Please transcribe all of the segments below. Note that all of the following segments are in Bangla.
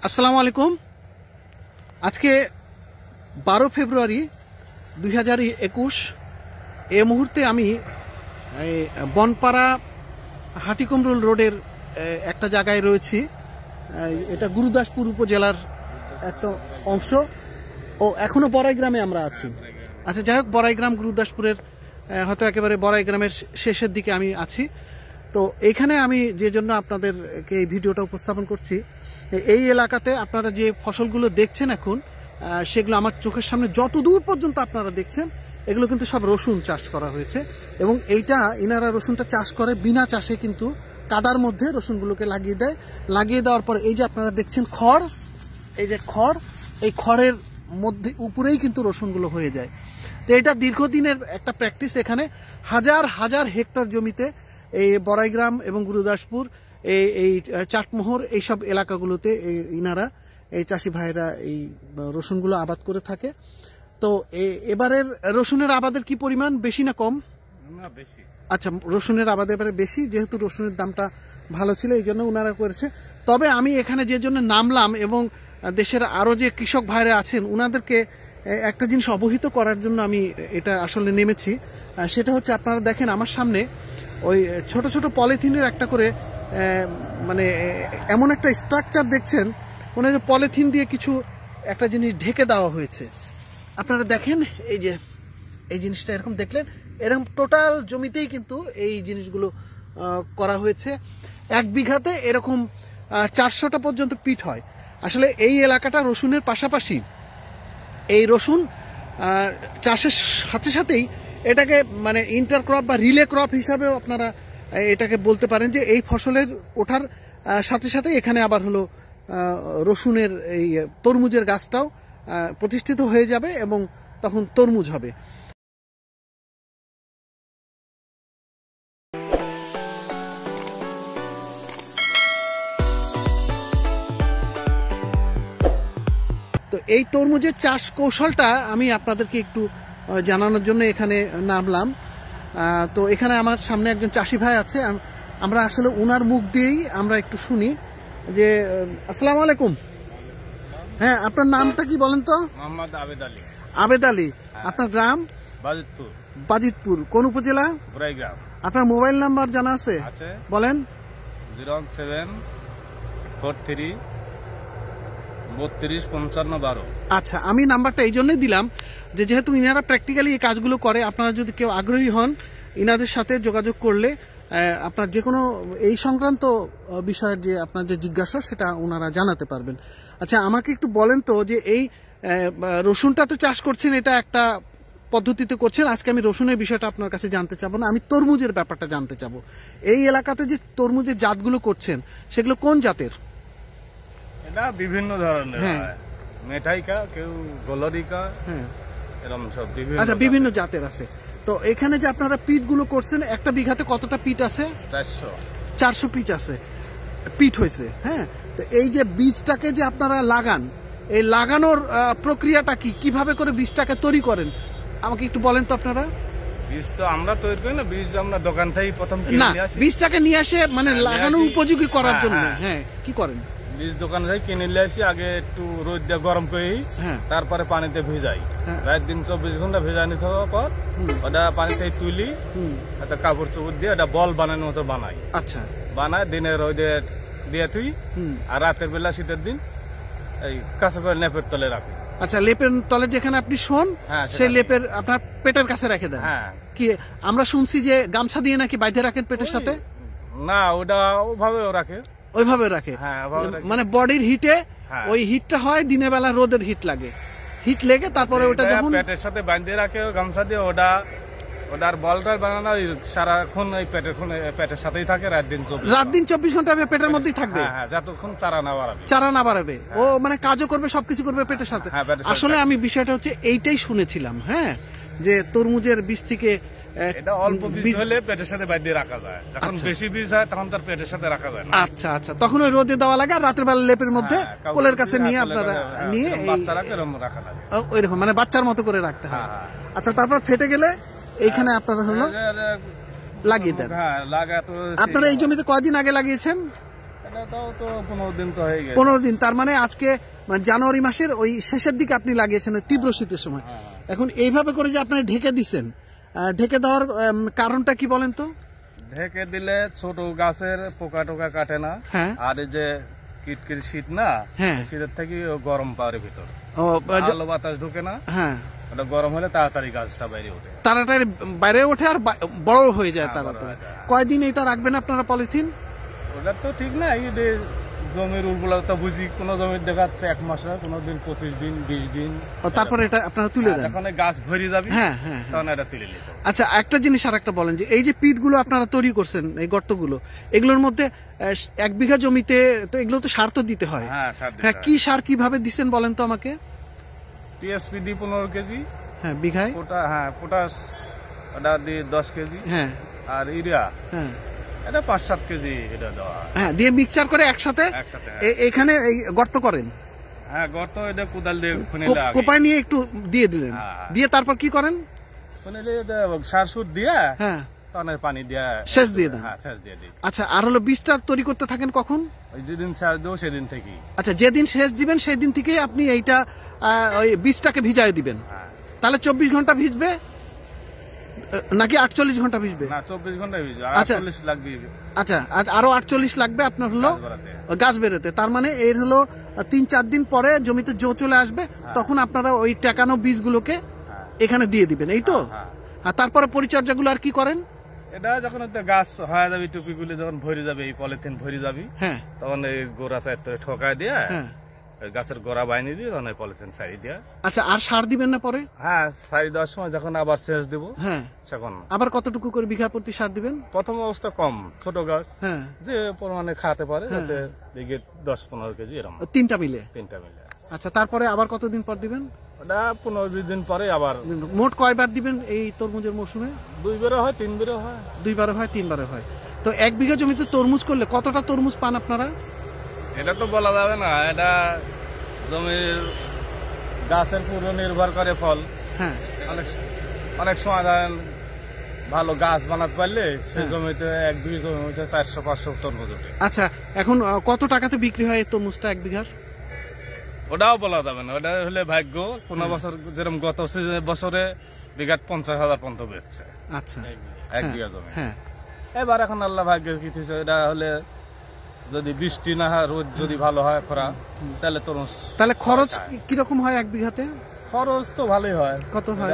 আসসালামু আলাইকুম। আজকে 12 ফেব্রুয়ারি 2021। এই মুহূর্তে আমি বনপাড়া হাটিকুমরুল রোডের একটা জায়গায় রয়েছি। এটা গুরুদাসপুর উপজেলার একটা অংশ ও এখনো বড়াই গ্রামে আমরা আছি। আচ্ছা, যাই হোক, বড়াই গ্রাম গুরুদাসপুরের হয়তো একেবারে বড়াই গ্রামের শেষের দিকে আমি আছি। তো এইখানে আমি যে জন্য আপনাদেরকে এই ভিডিওটা উপস্থাপন করছি, এই এলাকাতে আপনারা যে ফসলগুলো দেখছেন এখন, সেগুলো আমার চোখের সামনে যত দূর পর্যন্ত আপনারা দেখছেন, এগুলো কিন্তু সব রসুন চাষ করা হয়েছে। এবং এইটা ইনারা রসুনটা চাষ করে বিনা চাষে, কিন্তু কাদার মধ্যে রসুনগুলোকে লাগিয়ে দেয়। লাগিয়ে দেওয়ার পরে এই যে আপনারা দেখছেন খড়, এই যে খড়, এই খড়ের মধ্যে উপরেই কিন্তু রসুনগুলো হয়ে যায়। তো এটা দীর্ঘদিনের একটা প্র্যাকটিস। এখানে হাজার হাজার হেক্টর জমিতে এই বড়াইগ্রাম এবং গুরুদাসপুর, এই চাটমোহর, এইসব এলাকাগুলোতে ইনারা, এই চাষি ভাইরা এই রসুনগুলো আবাদ করে থাকে। তো এবারের রসুনের আবাদের কি পরিমাণ, বেশি না কম? না, বেশি। আচ্ছা, রসুনের আবাদ এবারে বেশি, যেহেতু রসুনের দামটা ভালো ছিল এই জন্য ওনারা করেছে। তবে আমি এখানে যে জন্য নামলাম এবং দেশের আরো যে কৃষক ভাইরা আছেন ওনাদেরকে একটা জিনিস অবহিত করার জন্য আমি এটা আসলে নেমেছি। সেটা হচ্ছে, আপনারা দেখেন আমার সামনে ওই ছোট ছোট পলিথিনের একটা করে মানে এমন একটা স্ট্রাকচার দেখছেন, মনে হয় পলিথিন দিয়ে কিছু একটা জিনিস ঢেকে দেওয়া হয়েছে। আপনারা দেখেন, এই যে এই জিনিসটা এরকম দেখলেন, এরকম টোটাল জমিতেই কিন্তু এই জিনিসগুলো করা হয়েছে। এক বিঘাতে এরকম 400টা পর্যন্ত পিট হয়। আসলে এই এলাকাটা রসুনের পাশাপাশি, এই রসুন চাষের সাথে সাথেই এটাকে মানে ইন্টারক্রপ বা রিলে ক্রপ হিসাবেও আপনারা এটাকে বলতে পারেন, যে এই ফসলের ওঠার সাথে সাথে এখানে আবার হলো রসুনের এই তরমুজের গাছটাও প্রতিষ্ঠিত হয়ে যাবে এবং তখন তরমুজ হবে। তো এই তরমুজের চাষ কৌশলটা আমি আপনাদেরকে একটু জানানোর জন্য এখানে নামলাম। তো এখানে আমার সামনে একজন চাষি ভাই আছে, আমরা আসলে ওনার মুখ দিয়েই আমরা একটু শুনি যে আসসালামু আলাইকুম। হ্যাঁ, আপনার নামটা কি বলেন তো? মোহাম্মদ আবেদ আলী। আবেদ আলী। আপনার গ্রাম? বাজিতপুর। বাজিতপুর কোন উপজেলা? বড়াইগ্রাম। আপনার মোবাইল নাম্বার জানা আছে? বলেন। 01743325512। আচ্ছা, আমি নাম্বারটা এই জন্যই দিলাম যে যেহেতু ইনারা প্র্যাকটিক্যালি এই কাজগুলো করে, আপনারা যদি কেউ আগ্রহী হন ইনাদের সাথে যোগাযোগ করলে আপনার যে কোনো এই সংক্রান্ত বিষয়ের যে আপনার যে জিজ্ঞাসা সেটা ওনারা জানাতে পারবেন। আচ্ছা, আমাকে একটু বলেন তো যে এই রসুনটা তো চাষ করছেন, এটা একটা পদ্ধতিতে করছেন। আজকে আমি রসুনের বিষয়টা আপনার কাছে জানতে চাবো না, আমি তরমুজের ব্যাপারটা জানতে চাবো। এই এলাকাতে যে তরমুজের জাতগুলো করছেন সেগুলো কোন জাতের? এটা বিভিন্ন ধরনের, মেঠাইকা, কেউ গোলরিকা, এরকম সব বিভিন্ন। আচ্ছা, বিভিন্ন জাতের আছে। তো এখানে যে আপনারা পিট গুলো করছেন, একটা বিঘাতে কতটা পিট আছে? 400 পিট আছে, পিট হয়েছে। হ্যাঁ, তো এই যে বীজটাকে যে আপনারা লাগান, এই লাগানোর প্রক্রিয়াটা কি, কিভাবে করে বীজটাকে তৈরি করেন আমাকে একটু বলেন তো। আপনারা বীজ তো আমরা তৈরি করি না, বীজ আমরা দোকান থেকে প্রথম না, বীজটাকে নিয়ে আসে মানে লাগানোর উপযোগী করার জন্য। হ্যাঁ, কি করেন? বীজ দোকান থেকে কিনে নিয়ে আসি, আগে একটু রোদ দিয়ে গরম করে, তারপরে পানিতে ভেজাই। রাত দিন 24 ঘন্টা ভেজানি থাকার পর ওটা পানিতে তুলি, একটা কাপড় চোপড় দিয়ে ওটা বল বানানোর মতো বানাই। আচ্ছা, বানায় দিনে রোদে দিয়ে তুই, আর রাতের বেলা শীতের দিন এই কাছে করে লেপের তলে রাখি। আচ্ছা, লেপের তলে যেখানে আপনি শোন, সেই লেপের আপনার পেটের কাছে রেখে দেন। কি আমরা শুনছি যে গামছা দিয়ে নাকি বাইধে রাখেন পেটের সাথে? না, ওটা ওভাবেও রাখে। ওইভাবে রাখে, মানে বডির হিটে ওই হিটটা হয়, দিনের বেলা রোদের হিট লাগে, হিট লেগে তারপরে ওটা যখন পেটের সাথে বাঁধে রাখে গামছা দিয়ে, ওটার বলটা বানানো সারাক্ষণ ওই পেটের সাথেই থাকে। রাত দিন 24 ঘন্টা পেটের মধ্যেই থাকবে, যতক্ষণ চারা না বাড়াবে। ও মানে কাজও করবে, সবকিছু করবে পেটের সাথে। আসলে আমি বিষয়টা হচ্ছে এইটাই শুনেছিলাম, হ্যাঁ, যে তরমুজের বীজ থেকে এটা অল্প বীজ হলে পেটের সাথে বাইরে রাখা যায়, যখন বেশি বীজ হয় তখন তার পেটের সাথে রাখা যায় না। আচ্ছা আচ্ছা, তখন ওই রোদে দেওয়া লাগে, আর রাতের বেলা লেপের মধ্যে কোলের কাছে নিয়ে আপনারা নিয়ে বাচ্চারাকে এরকম রাখা লাগে, ওইরকম মানে বাচ্চার মতো করে রাখতে হয়। আচ্ছা, তারপর ফেটে গেলে এইখানে আপনারা হলো লাগিয়ে দেন। আপনারা এই জমিতে কয়দিন আগে লাগিয়েছেন? তাও তো 15 দিন তো হয়ে গেছে। 15 দিন, তার মানে আজকে জানুয়ারি মাসের ওই শেষের দিকে আপনি লাগিয়েছেন তীব্র শীতের সময়। এখন এইভাবে করে যে আপনি ঢেকে দিচ্ছেন, ঢেকে দেওয়ার কারণটা কি বলেন তো? ঢেকে দিলে ছোট গাছের পোকা টোকা কাটে না, আর এই যে কিটকিট শীত না, শীতের থেকে গরম পাওয়ার ভিতর আলো বাতাস ঢুকে না, ওটা গরম হলে তাড়াতাড়ি গাছটা বাইরে ওঠে, তাড়াতাড়ি বাইরে ওঠে আর বড় হয়ে যায় তাড়াতাড়ি। কয়দিন এটা রাখবেন আপনারা পলিথিন? ওটা তো ঠিক না, জমির উর্বরতা বুঝি, কোন জমির দেখাচ্ছে 1 মাস, কোনো দিন 25 দিন 20 দিন, তারপরে এটা আপনারা তুলে দেন যখন গাছ ভরে যাবে তখন এটা তুলে নিতে। আচ্ছা, একটা জিনিস আর একটা বলেন যে এই যে পিট গুলো আপনারা তৈরি করছেন, এই গর্তগুলো, এগুলোর মধ্যে 1 বিঘা জমিতে তো এগুলো তো সার তো দিতে হয়। হ্যাঁ, কি সার কিভাবে দিচ্ছেন বলেন তো আমাকে? টিএসপি দি 15 কেজি বিঘায়, পটাশ ওটা দিয়ে 10 কেজি, আর ইউরিয়া এটা 5-7 কেজি এটা দেওয়া, দিয়ে মিক্সচার করে একসাথে এখানে এই গর্ত করেন। গর্ত এটা কোদাল দিয়ে কোপায় নিয়ে একটু দিয়ে দিলেন, দিয়ে তারপর কি করেন? সার সুর দিয়ে পানি দিয়ে সেচ দিয়ে দেন। আচ্ছা, আর হলো বীজটা তৈরি করতে থাকেন কখন? যেদিন সেচ দেবো সেদিন থেকে। আচ্ছা, যেদিন সেচ দিবেন সেই দিন থেকে আপনি এইটা ওই বীজটাকে ভিজায় দিবেন। তাহলে 24 ঘন্টা ভিজবে নাকি 48 ঘন্টা ভিজবে? না, 24 ঘন্টা ভিজবে। 48 লাগবে। আচ্ছা, আরো 48 লাগবে আপনার হলো গাছ বেরোতে। তার মানে এর হলো 3-4 দিন পরে জমিতে জো চলে আসবে, তখন আপনারা ওই টেকানো বীজগুলোকে এখানে দিয়ে দিবেন, এই তো? আর তারপরে পরিচর্যাগুলো আর কি করেন? এটা যখন গাছ হয়ে যাবে, টুপিগুলি যখন ভরে যাবে, এই পলিথিন ভরে যাবে, তখন এই গোড়া সাইড থেকে ঠকায় দিয়ে গাছের গোড়া বাইনি দিয়ে তখন পলিথিন সাইড দিয়ে। আচ্ছা, আর সার দিবেন না পরে? সাইড দেওয়ার সময় যখন আবার সেচ দিব, তখন আবার কতটুকু করে বিঘা প্রতি সার দিবেন? প্রথম অবস্থা কম, ছোট গাছ যে পরিমাণে খাতে পারে, যাতে 10-15 কেজি এরকম, 3টা মিলে। আচ্ছা, তারপরে আবার কতদিন পর দিবেন? ওটা 15-20 দিন পরে আবার। মোট কয়বার দিবেন এই তরমুজের মৌসুমে? 2 বারে হয়, 3 বারে হয়। 2 বারে হয়, 3 বারে হয়। তো 1 বিঘা জমিতে তরমুজ করলে কতটা তরমুজ পান আপনারা? এটা তো বলা যাবে না, এটা জমির গাছের পুরো নির্ভর করে ফল। অনেক সময় ভালো গাছ বানাতে পারলে সেই জমিতে 1 বিঘা জমিতে 400-500 তরমুজ ওঠে। আচ্ছা, এখন কত টাকাতে বিক্রি হয় এই তরমুজটা 1 বিঘার? ওটাও বলা যাবে না, ওটা হলে ভাগ্য। কোন বছর যেরকম গত বছরে বিঘাট 50,000 পর্যন্ত বেচছে। আচ্ছা, 1 বিঘা জমি। এবার এখন আল্লাহ ভাগ্যের কি হয়েছে, এটা হলে যদি বৃষ্টি না হয়, রোদ যদি ভালো হয়, খরা, তাহলে তরমুজ। তাহলে খরচ কিরকম হয় 1 বিঘাতে? খরচ তো ভালোই হয়। কত হয়?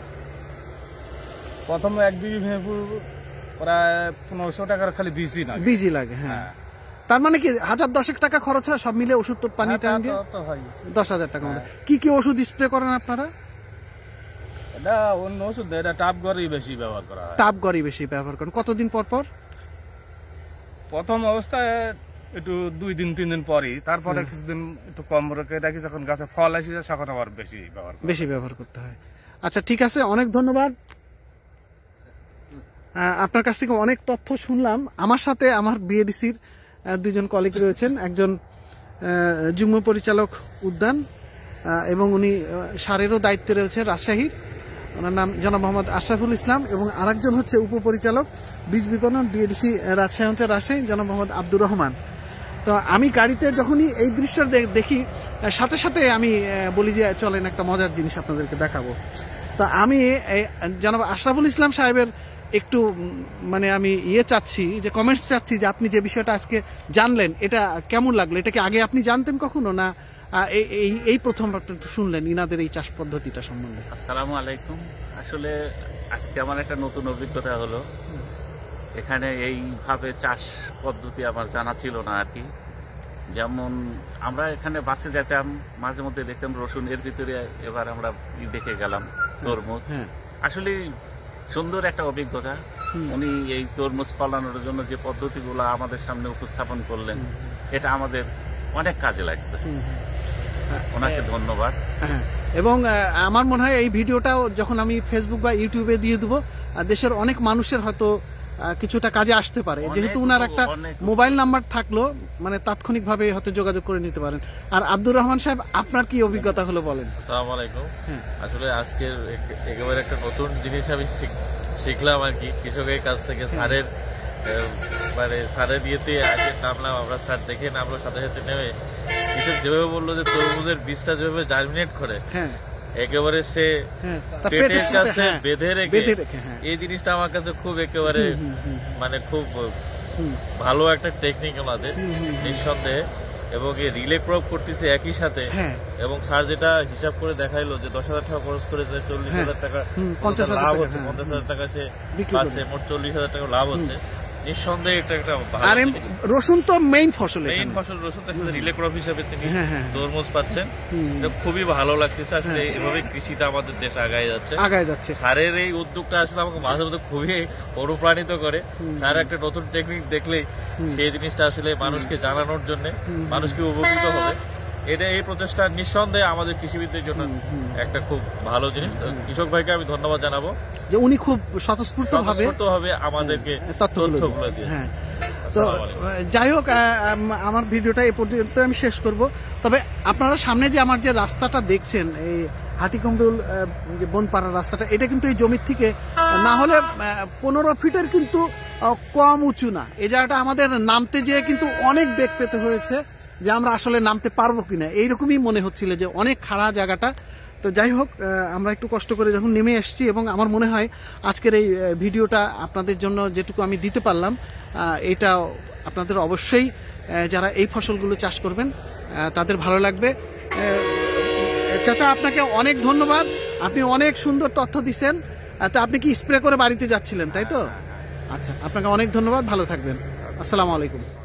প্রথমে 1 বিঘা প্রায় 1500 টাকার খালি বীজই লাগে। তার মানে কি 1010 টাকা খরচ হয় সব মিলে, ওষুধ তো পানি টানি দিয়ে 10,000 টাকা। কি কি ওষুধ স্প্রে করেন আপনারা? এটা অন্য ওষুধ, এটা টাপ গড়ই বেশি ব্যবহার করা হয়। টাপ গড়ই বেশি ব্যবহার করেন। কতদিন পর পর? প্রথম অবস্থায় একটু 2-3 দিন পরই, তারপরে কিছুদিন একটু কম রেখে রাখি, যখন গাছে ফল আসে তখন আবার বেশি ব্যবহার করতে হয়। আচ্ছা, ঠিক আছে, অনেক ধন্যবাদ। আপনার কাছ থেকে অনেক তথ্য শুনলাম। আমার সাথে আমার বিএডিসির 2জন কলিগ রয়েছেন, একজন যুগ্ম পরিচালক উদ্যান এবং উনি সারেরও দায়িত্বে রয়েছে রাজশাহীর, ওনার নাম জনাব মোহাম্মদ আশরাফুল ইসলাম, এবং আরেকজন হচ্ছে উপপরিচালক বীজ বিপণন বিএডিসি রাজশাহী অঞ্চল রাজশাহী, জনাব মোহাম্মদ আব্দুর রহমান। তো আমি গাড়িতে যখনই এই দৃশ্য দেখি, সাথে সাথে আমি বলি যে চলেন একটা মজার জিনিস আপনাদেরকে দেখাবো। তো আমি জনাব আশরাফুল ইসলাম সাহেবের একটু মানে আমি চাচ্ছি যে কমেন্টস চাচ্ছি যে আপনি যে বিষয়টা আজকে জানলেন এটা কেমন লাগলো? এটা কি আগে আপনি জানতেন কখনো, না এই প্রথম শুনলেন ইনাদের এই চাষ পদ্ধতিটা সম্বন্ধে? আসসালামু আলাইকুম। আসলে আজকে আমার একটা নতুন অভিজ্ঞতা হলো। এখানে এইভাবে চাষ পদ্ধতি আমার জানা ছিল না আর কি। যেমন আমরা এখানে বাসে যেতাম, মাঝে মধ্যে দেখতাম রসুন, এর ভিতরে এবার আমরা দেখে গেলাম তরমুজ। আসলে সুন্দর একটা অভিজ্ঞতা। উনি এই তরমুজ ফলানোর জন্য যে পদ্ধতিগুলো আমাদের সামনে উপস্থাপন করলেন, এটা আমাদের অনেক কাজে লাগবে। ওনাকে ধন্যবাদ। এবং আমার মনে হয় এই ভিডিওটাও যখন আমি ফেসবুক বা ইউটিউবে দিয়ে দেবো, দেশের অনেক মানুষের হয়তো কিছুটা কাজে আসতে পারে, যেহেতু উনার একটা মোবাইল নাম্বার থাকলো, মানে তাৎক্ষণিকভাবে হয়তো যোগাযোগ করে নিতে পারেন। আর আব্দুর রহমান সাহেব, আপনার কি অভিজ্ঞতা হলো বলেন? আসসালামু আলাইকুম। আসলে আজকে একেবারে একটা নতুন জিনিস আমি শিখলাম আর কি, কৃষকের কাছ থেকে সারের মানে স্যারের ইয়েতে আগে নামলাম আমরা, স্যার দেখে নামলো, সাথে সাথে নেমে কৃষক যেভাবে বললো যে তরমুজের বীজটা যেভাবে জার্মিনেট করে একেবারে সে পেটের কাছে বেঁধে রেখে, এই জিনিসটা আমার কাছে খুব একেবারে মানে খুব ভালো একটা টেকনিক আমাদের নিঃসন্দেহে। এবং এই রিলে ক্রপ করতেছে একই সাথে, এবং স্যার যেটা হিসাব করে দেখাইলো যে 10,000 টাকা খরচ করে 40,000 টাকা লাভ হচ্ছে, 50,000 টাকা সে পাচ্ছে, মোট 40,000 টাকা লাভ হচ্ছে। নিঃসন্দেহে এটা একটা আর রসুন তো মেইন ফসল, রসুন রিলে ক্রপ হিসেবে তিনি তরমুজ পাচ্ছেন, খুবই ভালো লাগতেছে। আসলে এইভাবে কৃষিটা আমাদের দেশ আগায় যাচ্ছে। স্যারের এই উদ্যোগটা আসলে আমাকে মাঝে মধ্যে খুবই অনুপ্রাণিত করে। স্যার একটা নতুন টেকনিক দেখলেই সেই জিনিসটা আসলে মানুষকে জানানোর জন্য, মানুষকে উপকৃত হবে, এটা এই প্রচেষ্টা নিঃসন্দেহে আমাদের কৃষিবিদদের জন্য একটা খুব ভালো জিনিস। কৃষক ভাইকে আমি ধন্যবাদ জানাবো যে উনি খুব স্বতঃস্ফূর্তভাবে আমাদেরকে তথ্যগুলো দিয়ে। তো যাই হোক, আমার ভিডিওটা এই পর্যন্ত আমি শেষ করব। তবে আপনারা সামনে যে আমার যে রাস্তাটা দেখছেন, এই হাটিকুমরুল যে বনপাড়ার রাস্তাটা, এটা কিন্তু এই জমির থেকে না হলে 15 ফিটের কিন্তু কম উঁচু না। এই জায়গাটা আমাদের নামতে যেয়ে কিন্তু অনেক বেগ পেতে হয়েছে, যে আমরা আসলে নামতে পারবো কিনা এইরকমই মনে হচ্ছিল, যে অনেক খাড়া জায়গাটা। তো যাই হোক, আমরা একটু কষ্ট করে যখন নেমে এসেছি, এবং আমার মনে হয় আজকের এই ভিডিওটা আপনাদের জন্য যেটুকু আমি দিতে পারলাম, এটা আপনাদের অবশ্যই যারা এই ফসলগুলো চাষ করবেন তাদের ভালো লাগবে। চাচা, আপনাকে অনেক ধন্যবাদ, আপনি অনেক সুন্দর তথ্য দিচ্ছেন। তো আপনি কি স্প্রে করে বাড়িতে যাচ্ছিলেন, তাই তো? আচ্ছা, আপনাকে অনেক ধন্যবাদ, ভালো থাকবেন, আসসালামু আলাইকুম।